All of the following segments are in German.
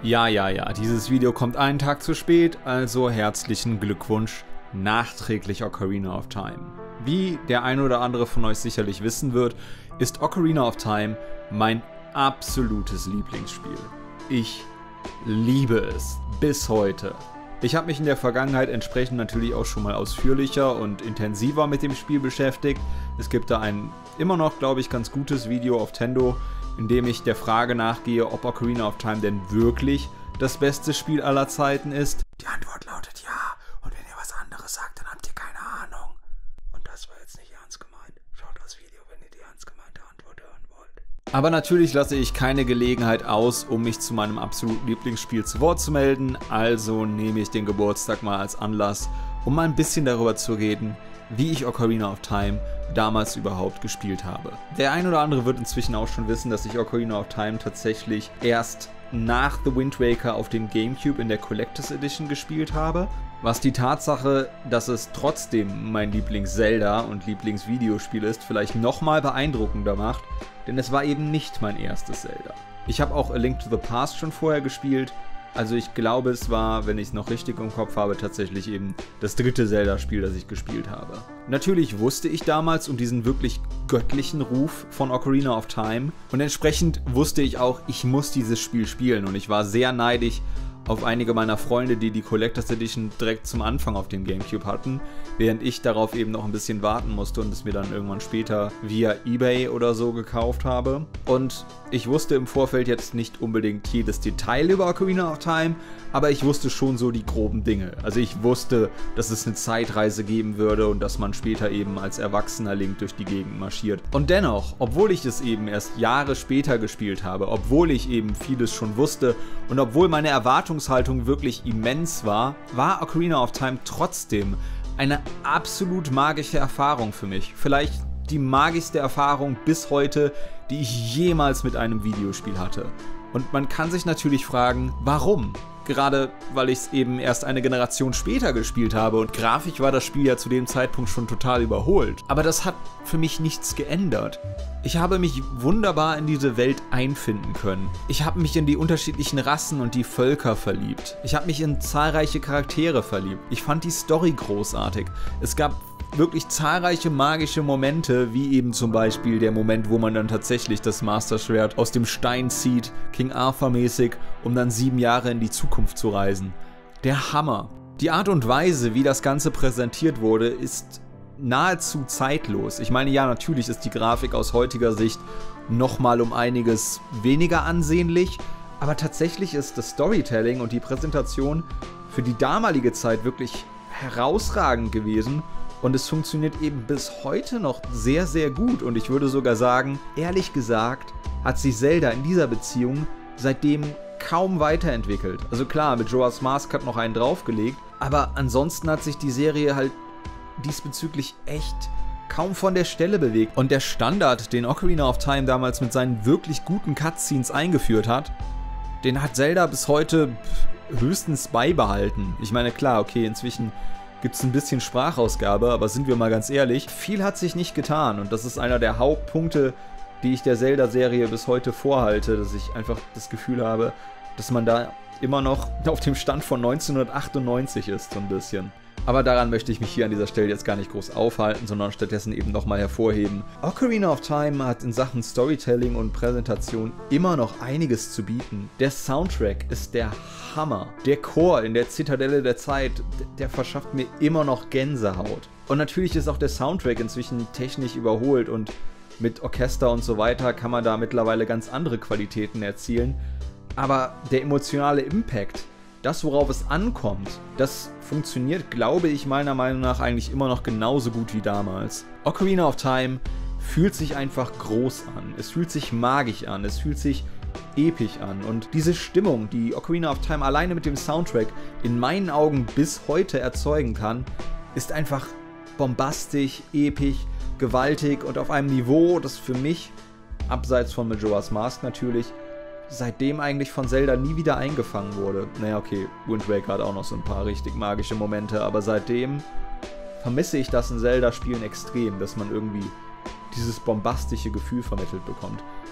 Ja, dieses Video kommt einen Tag zu spät, also herzlichen Glückwunsch nachträglich Ocarina of Time. Wie der ein oder andere von euch sicherlich wissen wird, ist Ocarina of Time mein absolutes Lieblingsspiel. Ich liebe es bis heute. Ich habe mich in der Vergangenheit entsprechend natürlich auch schon mal ausführlicher und intensiver mit dem Spiel beschäftigt. Es gibt da ein immer noch, glaube ich, ganz gutes Video auf Tendo, in dem ich der Frage nachgehe, ob Ocarina of Time denn wirklich das beste Spiel aller Zeiten ist. Die Antwort lautet ja. Und wenn ihr was anderes sagt, dann habt ihr keine Ahnung. Und das war jetzt nicht ernst gemeint. Schaut das Video, wenn ihr die ernst gemeinte Antwort hören wollt. Aber natürlich lasse ich keine Gelegenheit aus, um mich zu meinem absoluten Lieblingsspiel zu Wort zu melden. Also nehme ich den Geburtstag mal als Anlass, um mal ein bisschen darüber zu reden, wie ich Ocarina of Time damals überhaupt gespielt habe. Der ein oder andere wird inzwischen auch schon wissen, dass ich Ocarina of Time tatsächlich erst nach The Wind Waker auf dem GameCube in der Collector's Edition gespielt habe, was die Tatsache, dass es trotzdem mein Lieblings-Zelda und Lieblings-Videospiel ist, vielleicht nochmal beeindruckender macht, denn es war eben nicht mein erstes Zelda. Ich habe auch A Link to the Past schon vorher gespielt, also ich glaube, es war, wenn ich es noch richtig im Kopf habe, tatsächlich eben das dritte Zelda-Spiel, das ich gespielt habe. Natürlich wusste ich damals um diesen wirklich göttlichen Ruf von Ocarina of Time und entsprechend wusste ich auch, ich muss dieses Spiel spielen und ich war sehr neidisch auf einige meiner Freunde, die die Collector's Edition direkt zum Anfang auf dem GameCube hatten, während ich darauf eben noch ein bisschen warten musste und es mir dann irgendwann später via eBay oder so gekauft habe. Und ich wusste im Vorfeld jetzt nicht unbedingt jedes Detail über Ocarina of Time, aber ich wusste schon so die groben Dinge. Also ich wusste, dass es eine Zeitreise geben würde und dass man später eben als erwachsener Link durch die Gegend marschiert. Und dennoch, obwohl ich es eben erst Jahre später gespielt habe, obwohl ich eben vieles schon wusste und obwohl meine Erwartungshaltung wirklich immens war, war Ocarina of Time trotzdem eine absolut magische Erfahrung für mich. Vielleicht die magischste Erfahrung bis heute, die ich jemals mit einem Videospiel hatte. Und man kann sich natürlich fragen, warum? Gerade weil ich es eben erst eine Generation später gespielt habe und grafisch war das Spiel ja zu dem Zeitpunkt schon total überholt. Aber das hat für mich nichts geändert. Ich habe mich wunderbar in diese Welt einfinden können. Ich habe mich in die unterschiedlichen Rassen und die Völker verliebt. Ich habe mich in zahlreiche Charaktere verliebt. Ich fand die Story großartig. Es gab wirklich zahlreiche magische Momente, wie eben zum Beispiel der Moment, wo man dann tatsächlich das Master Schwert aus dem Stein zieht, King Arthur mäßig, um dann 7 Jahre in die Zukunft zu reisen. Der Hammer. Die Art und Weise, wie das Ganze präsentiert wurde, ist nahezu zeitlos. Ich meine, ja, natürlich ist die Grafik aus heutiger Sicht nochmal um einiges weniger ansehnlich, aber tatsächlich ist das Storytelling und die Präsentation für die damalige Zeit wirklich herausragend gewesen. Und es funktioniert eben bis heute noch sehr, sehr gut. Und ich würde sogar sagen, ehrlich gesagt, hat sich Zelda in dieser Beziehung seitdem kaum weiterentwickelt. Also klar, mit Majora's Mask hat noch einen draufgelegt, aber ansonsten hat sich die Serie halt diesbezüglich echt kaum von der Stelle bewegt. Und der Standard, den Ocarina of Time damals mit seinen wirklich guten Cutscenes eingeführt hat, den hat Zelda bis heute höchstens beibehalten. Ich meine, klar, okay, inzwischen gibt es ein bisschen Sprachausgabe, aber sind wir mal ganz ehrlich, viel hat sich nicht getan und das ist einer der Hauptpunkte, die ich der Zelda-Serie bis heute vorhalte, dass ich einfach das Gefühl habe, dass man da immer noch auf dem Stand von 1998 ist, so ein bisschen. Aber daran möchte ich mich hier an dieser Stelle jetzt gar nicht groß aufhalten, sondern stattdessen eben nochmal hervorheben. Ocarina of Time hat in Sachen Storytelling und Präsentation immer noch einiges zu bieten. Der Soundtrack ist der Hammer. Der Chor in der Zitadelle der Zeit, der verschafft mir immer noch Gänsehaut. Und natürlich ist auch der Soundtrack inzwischen technisch überholt und mit Orchester und so weiter kann man da mittlerweile ganz andere Qualitäten erzielen. Aber der emotionale Impact, das, worauf es ankommt, das funktioniert, glaube ich, meiner Meinung nach eigentlich immer noch genauso gut wie damals. Ocarina of Time fühlt sich einfach groß an, es fühlt sich magisch an, es fühlt sich episch an und diese Stimmung, die Ocarina of Time alleine mit dem Soundtrack in meinen Augen bis heute erzeugen kann, ist einfach bombastisch, episch, gewaltig und auf einem Niveau, das für mich, abseits von Majora's Mask natürlich, seitdem eigentlich von Zelda nie wieder eingefangen wurde. Naja, okay, Wind Waker hat auch noch so ein paar richtig magische Momente, aber seitdem vermisse ich das in Zelda-Spielen extrem, dass man irgendwie dieses bombastische Gefühl vermittelt bekommt.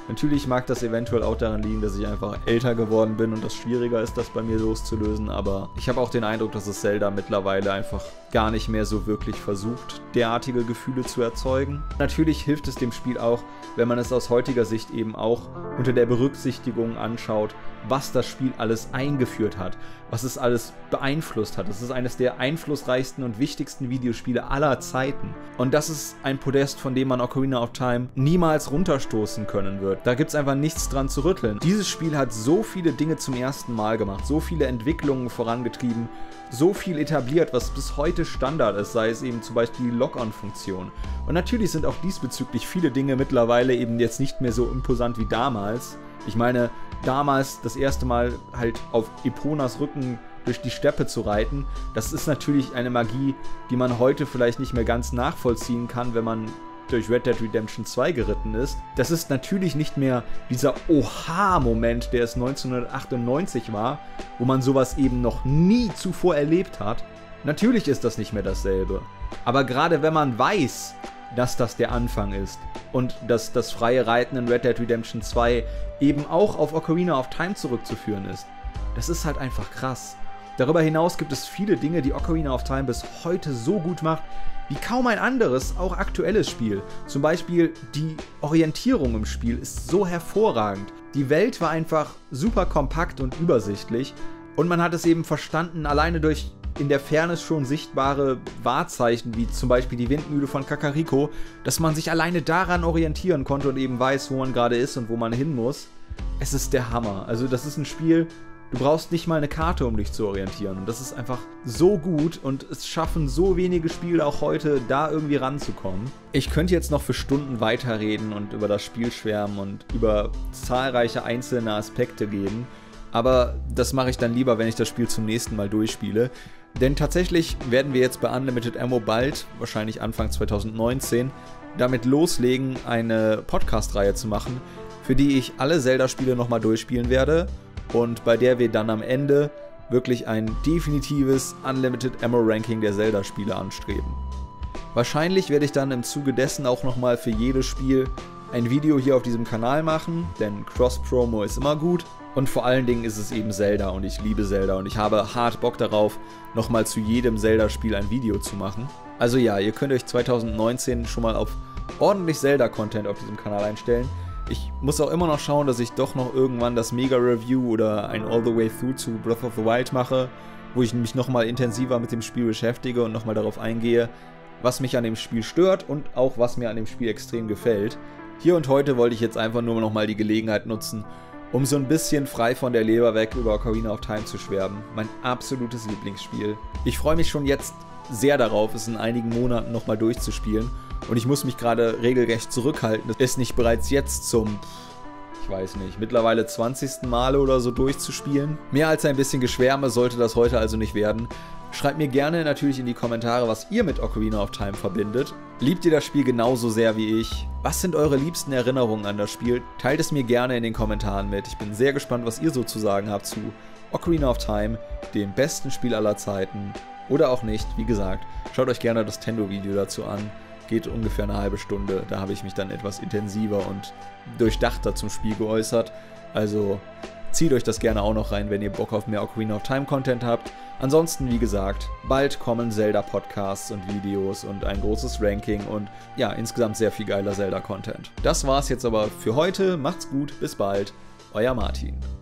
Natürlich mag das eventuell auch daran liegen, dass ich einfach älter geworden bin und das schwieriger ist, das bei mir loszulösen, aber ich habe auch den Eindruck, dass es Zelda mittlerweile einfach gar nicht mehr so wirklich versucht, derartige Gefühle zu erzeugen. Natürlich hilft es dem Spiel auch, wenn man es aus heutiger Sicht eben auch unter der Berücksichtigung anschaut, was das Spiel alles eingeführt hat, was es alles beeinflusst hat. Es ist eines der einflussreichsten und wichtigsten Videospiele aller Zeiten. Und das ist ein Podest, von dem man Ocarina of Time niemals runterstoßen können wird. Da gibt es einfach nichts dran zu rütteln. Dieses Spiel hat so viele Dinge zum ersten Mal gemacht, so viele Entwicklungen vorangetrieben, so viel etabliert, was bis heute Standard ist, sei es eben zum Beispiel die Lock-on-Funktion. Und natürlich sind auch diesbezüglich viele Dinge mittlerweile eben jetzt nicht mehr so imposant wie damals. Ich meine, damals das erste Mal halt auf Eponas Rücken durch die Steppe zu reiten, das ist natürlich eine Magie, die man heute vielleicht nicht mehr ganz nachvollziehen kann, wenn man durch Red Dead Redemption 2 geritten ist. Das ist natürlich nicht mehr dieser Oha-Moment, der es 1998 war, wo man sowas eben noch nie zuvor erlebt hat. Natürlich ist das nicht mehr dasselbe. Aber gerade wenn man weiß, dass das der Anfang ist und dass das freie Reiten in Red Dead Redemption 2 eben auch auf Ocarina of Time zurückzuführen ist, das ist halt einfach krass. Darüber hinaus gibt es viele Dinge, die Ocarina of Time bis heute so gut macht, wie kaum ein anderes, auch aktuelles Spiel. Zum Beispiel die Orientierung im Spiel ist so hervorragend. Die Welt war einfach super kompakt und übersichtlich und man hat es eben verstanden, alleine durch in der Ferne schon sichtbare Wahrzeichen, wie zum Beispiel die Windmühle von Kakariko, dass man sich alleine daran orientieren konnte und eben weiß, wo man gerade ist und wo man hin muss. Es ist der Hammer. Also das ist ein Spiel, du brauchst nicht mal eine Karte, um dich zu orientieren. Und das ist einfach so gut und es schaffen so wenige Spiele auch heute, da irgendwie ranzukommen. Ich könnte jetzt noch für Stunden weiterreden und über das Spiel schwärmen und über zahlreiche einzelne Aspekte gehen. Aber das mache ich dann lieber, wenn ich das Spiel zum nächsten Mal durchspiele. Denn tatsächlich werden wir jetzt bei Unlimited Ammo bald, wahrscheinlich Anfang 2019, damit loslegen, eine Podcast-Reihe zu machen, für die ich alle Zelda-Spiele nochmal durchspielen werde und bei der wir dann am Ende wirklich ein definitives Unlimited Ammo-Ranking der Zelda-Spiele anstreben. Wahrscheinlich werde ich dann im Zuge dessen auch nochmal für jedes Spiel ein Video hier auf diesem Kanal machen, denn Cross-Promo ist immer gut. Und vor allen Dingen ist es eben Zelda und ich liebe Zelda und ich habe hart Bock darauf, nochmal zu jedem Zelda-Spiel ein Video zu machen. Also ja, ihr könnt euch 2019 schon mal auf ordentlich Zelda-Content auf diesem Kanal einstellen. Ich muss auch immer noch schauen, dass ich doch noch irgendwann das Mega-Review oder ein All the Way Through zu Breath of the Wild mache, wo ich mich nochmal intensiver mit dem Spiel beschäftige und nochmal darauf eingehe, was mich an dem Spiel stört und auch was mir an dem Spiel extrem gefällt. Hier und heute wollte ich jetzt einfach nur nochmal die Gelegenheit nutzen, um so ein bisschen frei von der Leber weg über Ocarina of Time zu schwärmen. Mein absolutes Lieblingsspiel. Ich freue mich schon jetzt sehr darauf, es in einigen Monaten nochmal durchzuspielen. Und ich muss mich gerade regelrecht zurückhalten, es nicht bereits jetzt zum, ich weiß nicht, mittlerweile 20. Male oder so durchzuspielen. Mehr als ein bisschen Geschwärme sollte das heute also nicht werden. Schreibt mir gerne natürlich in die Kommentare, was ihr mit Ocarina of Time verbindet. Liebt ihr das Spiel genauso sehr wie ich? Was sind eure liebsten Erinnerungen an das Spiel? Teilt es mir gerne in den Kommentaren mit. Ich bin sehr gespannt, was ihr so zu sagen habt zu Ocarina of Time, dem besten Spiel aller Zeiten. Oder auch nicht, wie gesagt. Schaut euch gerne das Tendo-Video dazu an. Geht ungefähr eine halbe Stunde. Da habe ich mich dann etwas intensiver und durchdachter zum Spiel geäußert. Also zieht euch das gerne auch noch rein, wenn ihr Bock auf mehr Ocarina of Time Content habt. Ansonsten, wie gesagt, bald kommen Zelda-Podcasts und Videos und ein großes Ranking und ja, insgesamt sehr viel geiler Zelda-Content. Das war's jetzt aber für heute. Macht's gut, bis bald. Euer Martin.